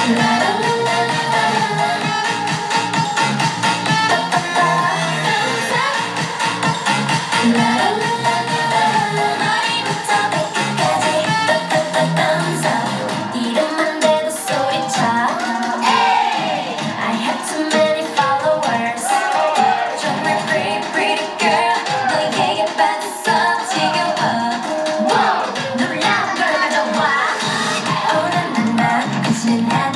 머리부터 발끝까지 thumbs up. 이름만 대도 소리쳐. I have too many followers. 정말 pretty girl. 너에게 빠졌어 지겨워. 놀라운 걸 가져와. Oh 나나나. 당신은